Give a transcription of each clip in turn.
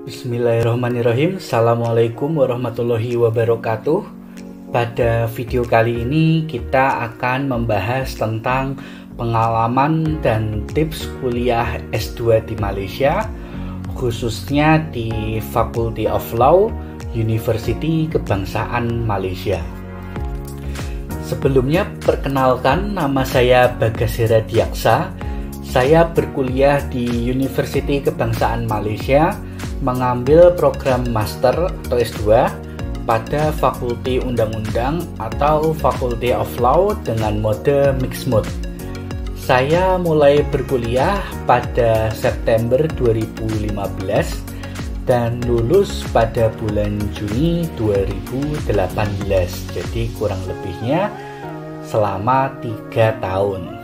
Bismillahirrahmanirrahim. Assalamualaikum warahmatullahi wabarakatuh. Pada video kali ini kita akan membahas tentang pengalaman dan tips kuliah S2 di Malaysia, khususnya di Faculty of Law, Universiti Kebangsaan Malaysia. Sebelumnya, perkenalkan, nama saya Bagas Heradiaksa. Saya berkuliah di Universiti Kebangsaan Malaysia, mengambil program Master atau S2 pada Fakulti Undang-Undang atau Faculty of Law dengan mode Mixed Mode. Saya mulai berkuliah pada September 2015 dan lulus pada bulan Juni 2018. Jadi kurang lebihnya selama 3 tahun.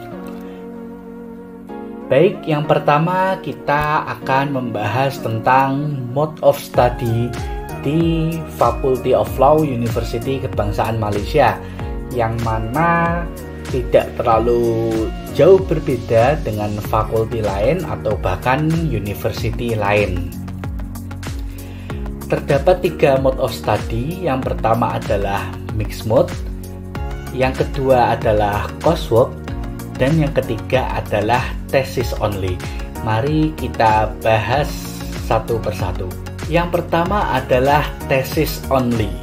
Baik, yang pertama kita akan membahas tentang mode of study di Faculty of Law Universiti Kebangsaan Malaysia, yang mana tidak terlalu jauh berbeda dengan fakulti lain atau bahkan university lain. Terdapat 3 mode of study. Yang pertama adalah mixed mode, yang kedua adalah coursework, dan yang ketiga adalah thesis only. Mari kita bahas satu persatu. Yang pertama adalah thesis only.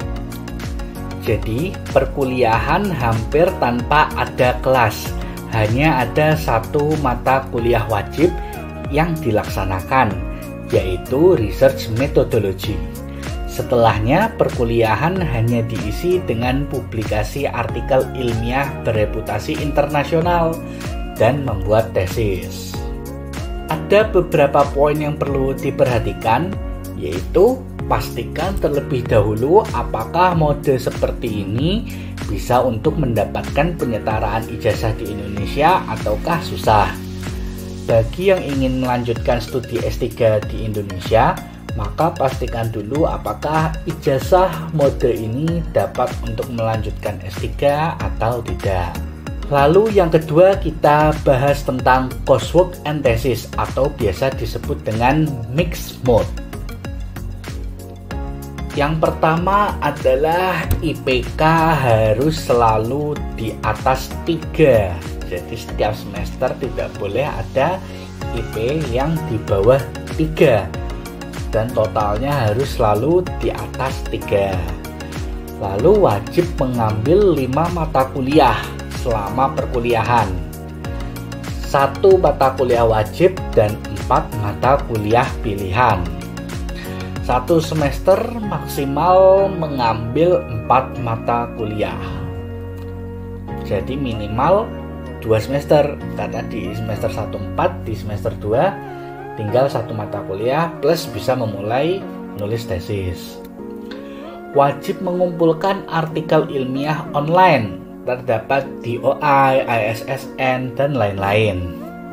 Jadi perkuliahan hampir tanpa ada kelas, hanya ada satu mata kuliah wajib yang dilaksanakan, yaitu research methodology. Setelahnya, perkuliahan hanya diisi dengan publikasi artikel ilmiah bereputasi internasional dan membuat tesis. Ada beberapa poin yang perlu diperhatikan, yaitu pastikan terlebih dahulu apakah mode seperti ini bisa untuk mendapatkan penyetaraan ijazah di Indonesia ataukah susah. Bagi yang ingin melanjutkan studi S3 di Indonesia, maka pastikan dulu apakah ijazah mode ini dapat untuk melanjutkan S3 atau tidak. Lalu yang kedua, kita bahas tentang coursework and thesis atau biasa disebut dengan mixed mode. Yang pertama adalah IPK harus selalu di atas 3. Jadi setiap semester tidak boleh ada IP yang di bawah 3. Dan totalnya harus selalu di atas 3. Lalu wajib mengambil 5 mata kuliah selama perkuliahan. 1 mata kuliah wajib dan 4 mata kuliah pilihan. 1 semester maksimal mengambil 4 mata kuliah. Jadi minimal 2 semester, karena di semester 1 4, di semester 2 tinggal 1 mata kuliah plus bisa memulai nulis tesis. Wajib mengumpulkan artikel ilmiah online, terdapat DOI, ISSN, dan lain-lain.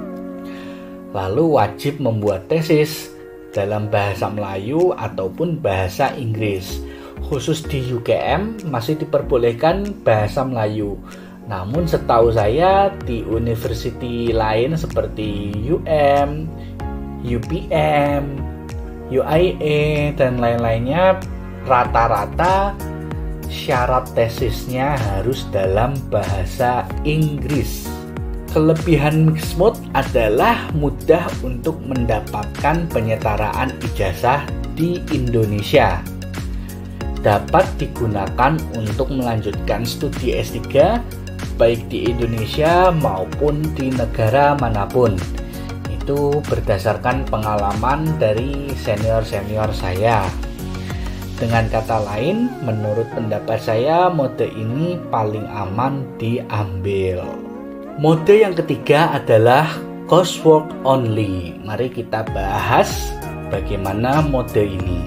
Lalu wajib membuat tesis dalam bahasa Melayu ataupun bahasa Inggris. Khusus di UKM masih diperbolehkan bahasa Melayu. Namun setahu saya di university lain seperti UM, UPM, UIA, dan lain-lainnya, rata-rata syarat tesisnya harus dalam bahasa Inggris. Kelebihan mixed mode adalah mudah untuk mendapatkan penyetaraan ijazah di Indonesia. Dapat digunakan untuk melanjutkan studi S3 baik di Indonesia maupun di negara manapun. Itu berdasarkan pengalaman dari senior-senior saya. Dengan kata lain, menurut pendapat saya, mode ini paling aman diambil. Mode yang ketiga adalah coursework only. Mari kita bahas bagaimana mode ini.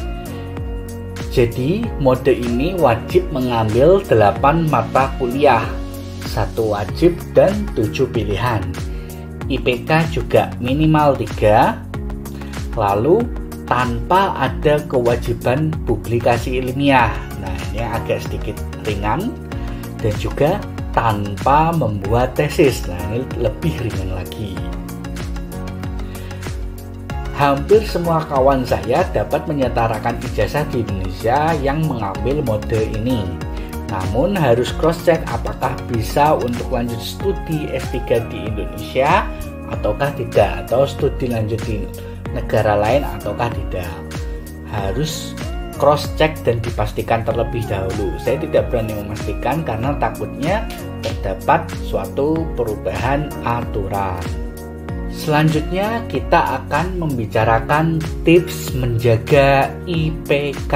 Jadi, mode ini wajib mengambil 8 mata kuliah, 1 wajib dan 7 pilihan. IPK juga minimal 3, lalu tanpa ada kewajiban publikasi ilmiah. Nah, ini agak sedikit ringan, dan juga tanpa membuat tesis. Nah, ini lebih ringan lagi. Hampir semua kawan saya dapat menyetarakan ijazah di Indonesia yang mengambil mode ini. Namun harus cross-check apakah bisa untuk lanjut studi S3 di Indonesia ataukah tidak, atau studi lanjut di negara lain ataukah tidak. Harus cross-check dan dipastikan terlebih dahulu. Saya tidak berani memastikan karena takutnya terdapat suatu perubahan aturan. Selanjutnya kita akan membicarakan tips menjaga IPK.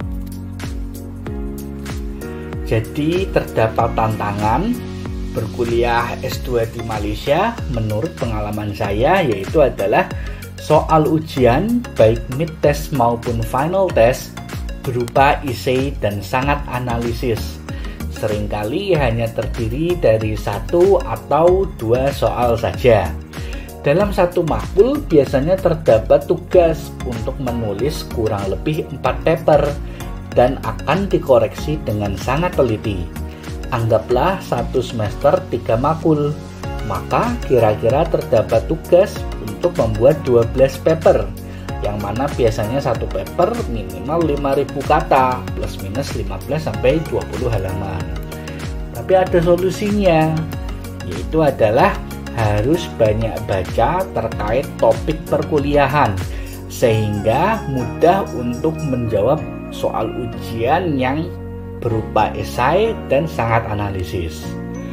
Jadi terdapat tantangan berkuliah S2 di Malaysia menurut pengalaman saya, yaitu adalah soal ujian baik mid test maupun final test berupa essay dan sangat analisis. Seringkali hanya terdiri dari 1 atau 2 soal saja. Dalam satu makul biasanya terdapat tugas untuk menulis kurang lebih 4 paper dan akan dikoreksi dengan sangat teliti. Anggaplah satu semester 3 makul, maka kira-kira terdapat tugas untuk membuat 12 paper, yang mana biasanya satu paper minimal 5.000 kata plus minus 15-20 halaman. Tapi ada solusinya, yaitu adalah harus banyak baca terkait topik perkuliahan sehingga mudah untuk menjawab soal ujian yang berupa esai dan sangat analisis.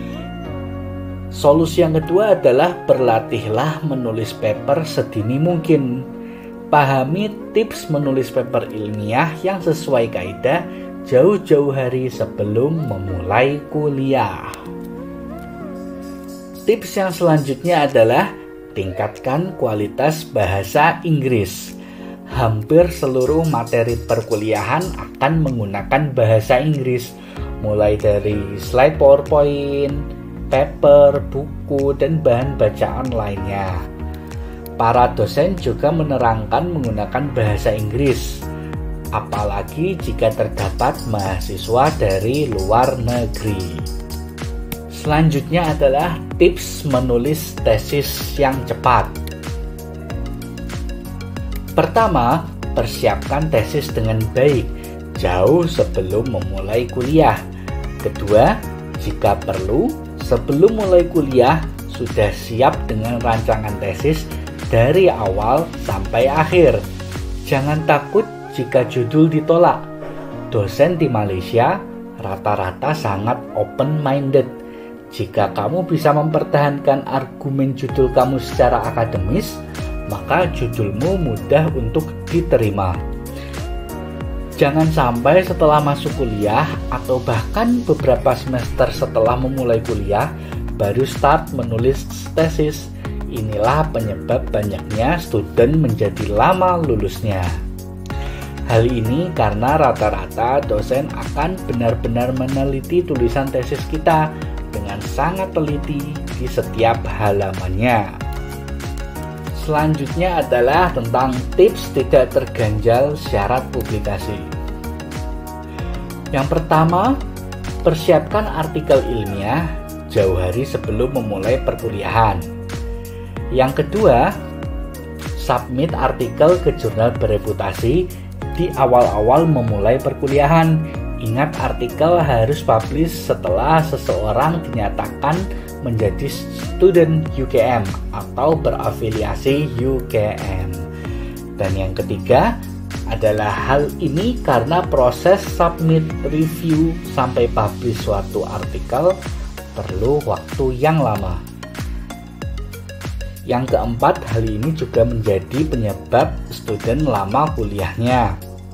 Solusi yang kedua adalah berlatihlah menulis paper sedini mungkin. Pahami tips menulis paper ilmiah yang sesuai kaidah jauh-jauh hari sebelum memulai kuliah. Tips yang selanjutnya adalah tingkatkan kualitas bahasa Inggris. Hampir seluruh materi perkuliahan akan menggunakan bahasa Inggris, mulai dari slide PowerPoint, paper, buku, dan bahan bacaan lainnya. Para dosen juga menerangkan menggunakan bahasa Inggris, apalagi jika terdapat mahasiswa dari luar negeri. Selanjutnya adalah tips menulis tesis yang cepat. Pertama, persiapkan tesis dengan baik jauh sebelum memulai kuliah. Kedua, jika perlu, sebelum mulai kuliah sudah siap dengan rancangan tesis dari awal sampai akhir. Jangan takut jika judul ditolak. Dosen di Malaysia rata-rata sangat open-minded. Jika kamu bisa mempertahankan argumen judul kamu secara akademis, maka judulmu mudah untuk diterima. Jangan sampai setelah masuk kuliah atau bahkan beberapa semester setelah memulai kuliah baru start menulis tesis. Inilah penyebab banyaknya student menjadi lama lulusnya. Hal ini karena rata-rata dosen akan benar-benar meneliti tulisan tesis kita dengan sangat teliti di setiap halamannya. Selanjutnya adalah tentang tips tidak terganjal syarat publikasi. Yang pertama, persiapkan artikel ilmiah jauh hari sebelum memulai perkuliahan. Yang kedua, submit artikel ke jurnal bereputasi di awal-awal memulai perkuliahan. Ingat, artikel harus publish setelah seseorang dinyatakan menjadi student UKM atau berafiliasi UKM. Dan yang ketiga adalah hal ini karena proses submit, review, sampai publish suatu artikel perlu waktu yang lama. Yang keempat, hal ini juga menjadi penyebab student lama kuliahnya.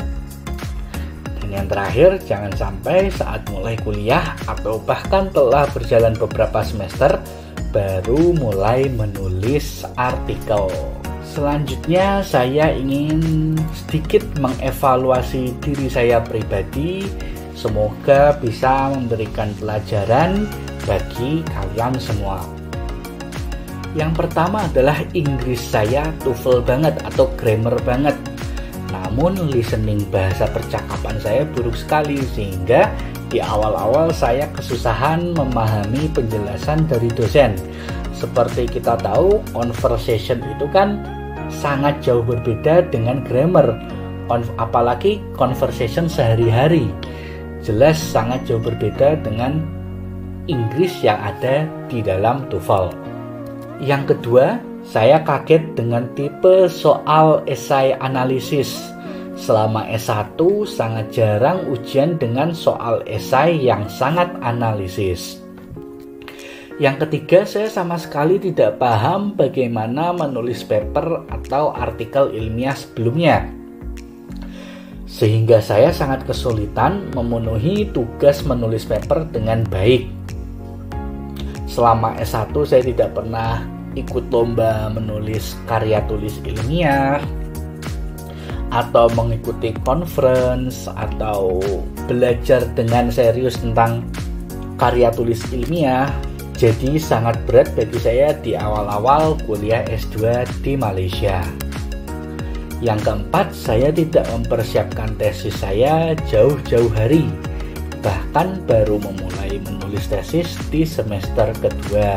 Yang terakhir, jangan sampai saat mulai kuliah atau bahkan telah berjalan beberapa semester baru mulai menulis artikel. Selanjutnya saya ingin sedikit mengevaluasi diri saya pribadi. Semoga bisa memberikan pelajaran bagi kalian semua. Yang pertama adalah Inggris saya TOEFL banget atau grammar banget. Namun listening bahasa percakapan saya buruk sekali sehingga di awal-awal saya kesusahan memahami penjelasan dari dosen. Seperti kita tahu, conversation itu kan sangat jauh berbeda dengan grammar, apalagi conversation sehari-hari. Jelas sangat jauh berbeda dengan Inggris yang ada di dalam TOEFL. Yang kedua, saya kaget dengan tipe soal esai analisis. Selama S1 sangat jarang ujian dengan soal esai yang sangat analisis. Yang ketiga, saya sama sekali tidak paham bagaimana menulis paper atau artikel ilmiah sebelumnya. Sehingga saya sangat kesulitan memenuhi tugas menulis paper dengan baik. Selama S1 saya tidak pernah ikut lomba menulis karya tulis ilmiah, atau mengikuti conference, atau belajar dengan serius tentang karya tulis ilmiah. Jadi sangat berat bagi saya di awal-awal kuliah S2 di Malaysia. Yang keempat, saya tidak mempersiapkan tesis saya jauh-jauh hari. Bahkan baru memulai menulis tesis di semester kedua.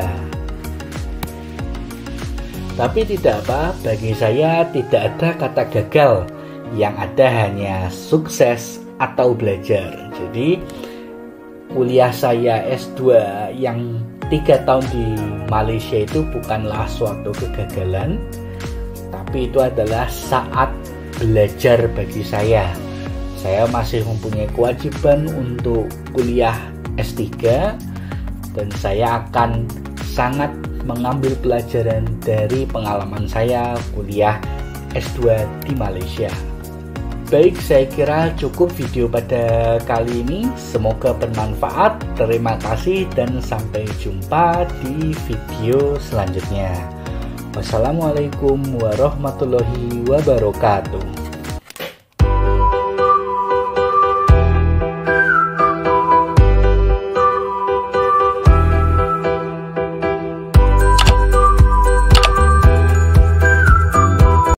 Tapi tidak apa, bagi saya tidak ada kata gagal. Yang ada hanya sukses atau belajar. Jadi kuliah saya S2 yang 3 tahun di Malaysia itu bukanlah suatu kegagalan, tapi itu adalah saat belajar bagi saya. Saya masih mempunyai kewajiban untuk kuliah S3 dan saya akan sangat mengambil pelajaran dari pengalaman saya kuliah S2 di Malaysia. Baik, saya kira cukup video pada kali ini. Semoga bermanfaat. Terima kasih dan sampai jumpa di video selanjutnya. Wassalamualaikum warahmatullahi wabarakatuh.